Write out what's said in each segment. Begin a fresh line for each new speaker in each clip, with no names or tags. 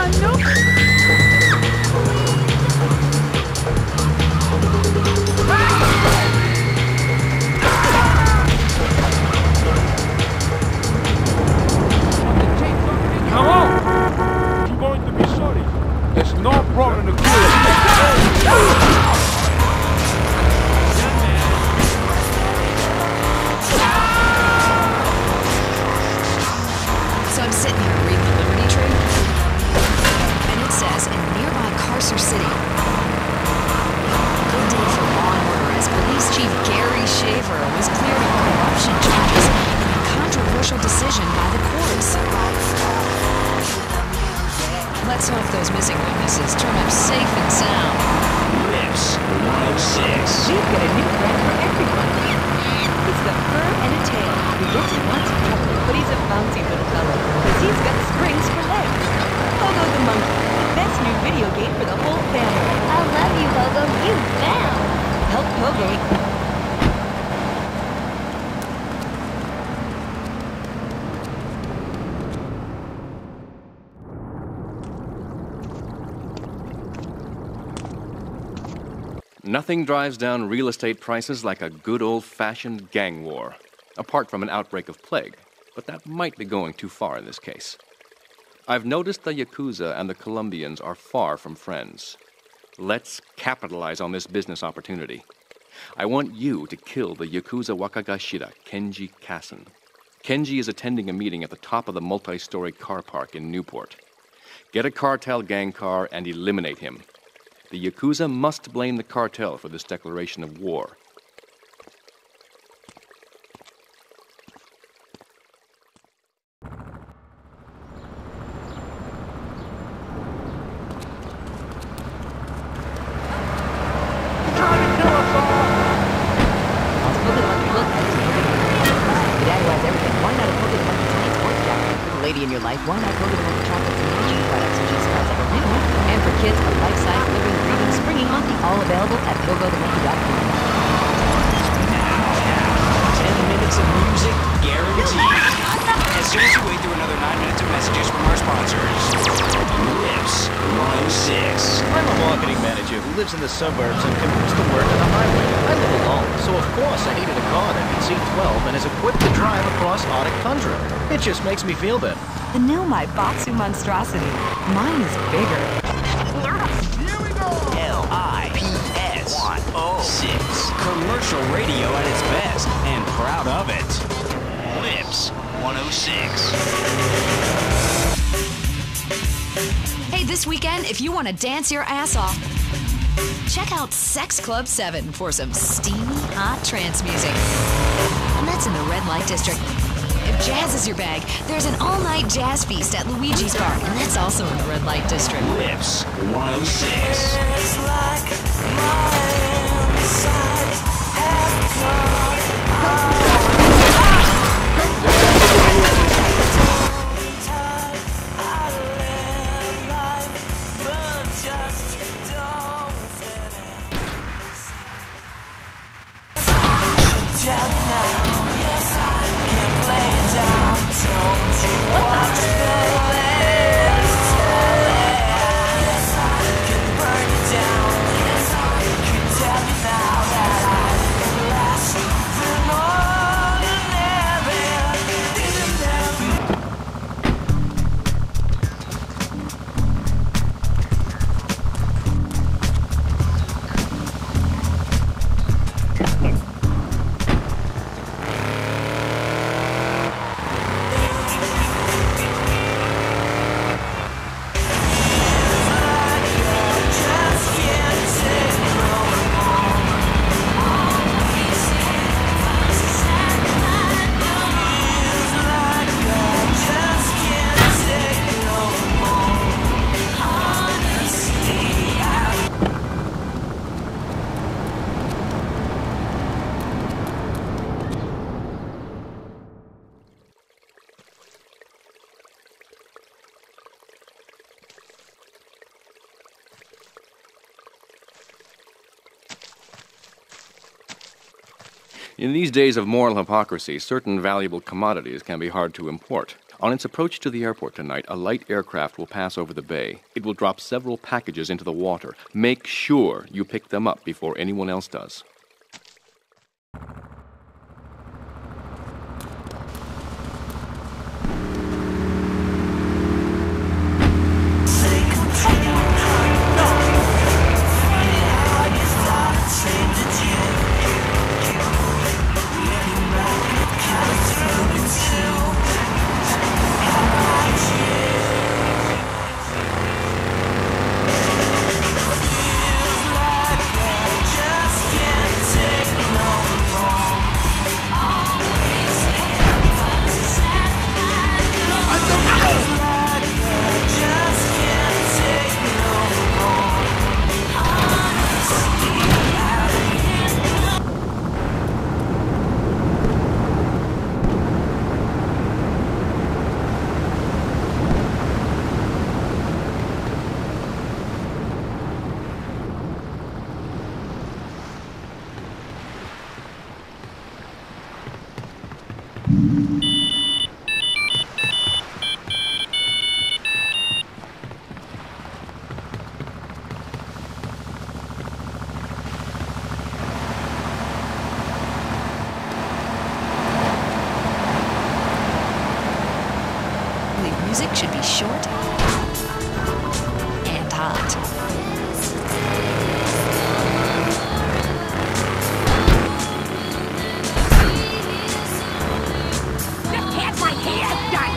Come on! You're going to be sorry. There's no problem to kill.
So I'm sitting here reading the Liberty Tree, and it says in nearby Carcer City, good day for law and order as Police Chief Gary Shaver was cleared of corruption charges in a controversial decision by the courts. Let's hope those missing witnesses turn up safe and sound.
Rips 106.
We've got a new friend for everyone. It's the fur and a tail. We looked at once in trouble, but he's a bouncy little fellow, because he's got springs for legs. Pogo the monkey, the best new video game for the whole family.
I love you, Pogo. You found.
Help Pogo.
Nothing drives down real estate prices like a good old-fashioned gang war, apart from an outbreak of plague, but that might be going too far in this case. I've noticed the Yakuza and the Colombians are far from friends. Let's capitalize on this business opportunity. I want you to kill the Yakuza Waka-Gashira, Kenji Kassen. Kenji is attending a meeting at the top of the multi-story car park in Newport. Get a cartel gang car and eliminate him. The Yakuza must blame the cartel for this declaration of war.
In your life, why not go to the chocolates and hygiene products and juice spots like a new one? And for kids, a life-size living, breathing, springy monkey, all available at pogothemonkey.com.
Now, 10 minutes of music guaranteed. As soon as you wait through another 9 minutes of messages from our sponsors. Rips 106.
I'm a marketing manager who lives in the suburbs and commutes to work on the highway. I live alone, so of course I needed a car that can see 12 and is equipped to drive across Arctic tundra. It just makes me feel better.
The new My Boxu Monstrosity. Mine is bigger.
Here we go!
LIPS 106. Commercial radio at its best, and proud of it. Lips 106.
Hey, this weekend, if you want to dance your ass off, check out Sex Club 7 for some steamy, hot trance music. And that's in the red light district. If jazz is your bag, there's an all-night jazz feast at Luigi's Bar, and that's also in the red light district.
Lips 106.
It's like my inside have gone.
In these days of moral hypocrisy, certain valuable commodities can be hard to import. On its approach to the airport tonight, a light aircraft will pass over the bay. It will drop several packages into the water. Make sure you pick them up before anyone else does.
Music should be short and hot.
Just had my hair done.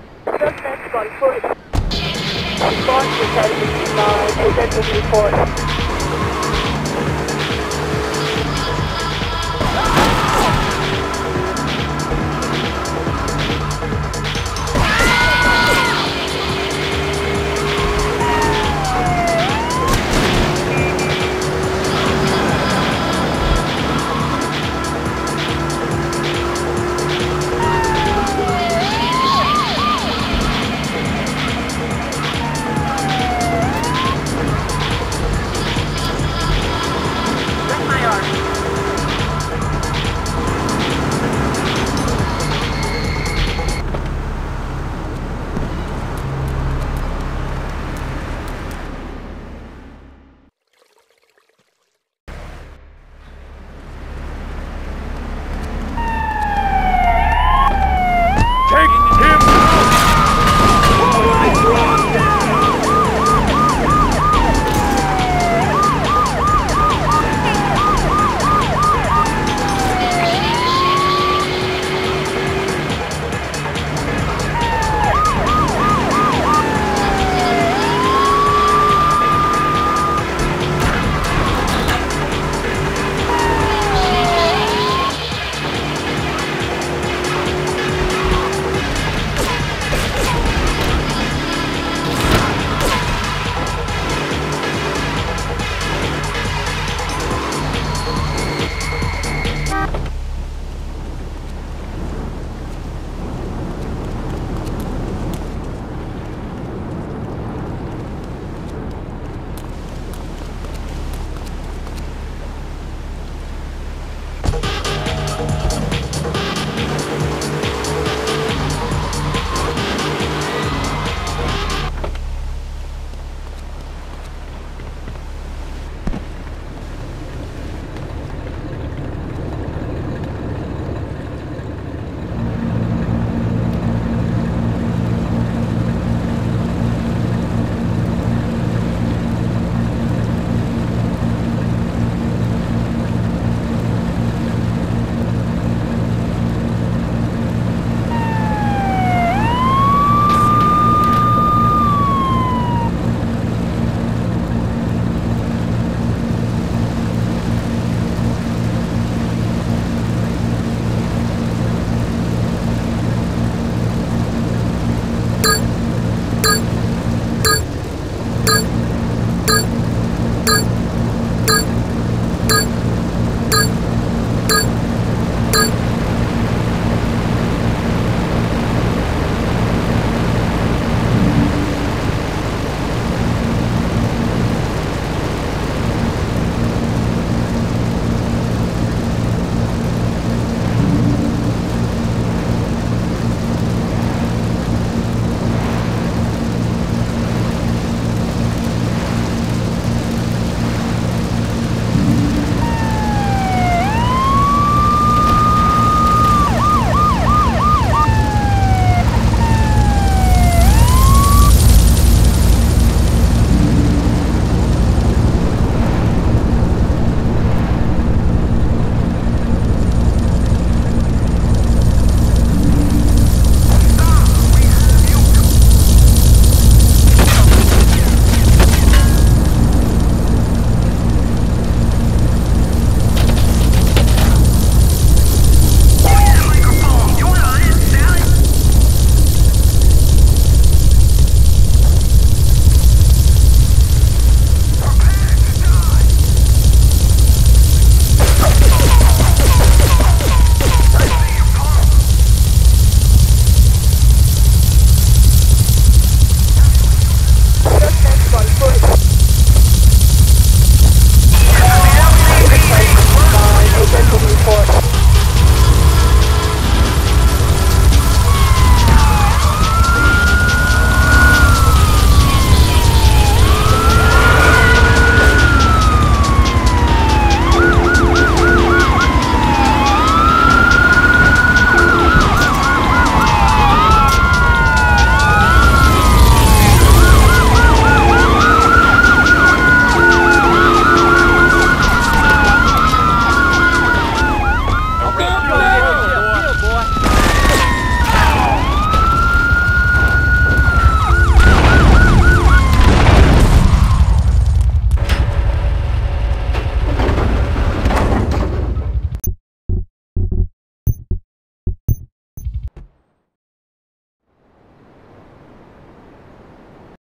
Suspect on foot. Response is heading to 9, identity report.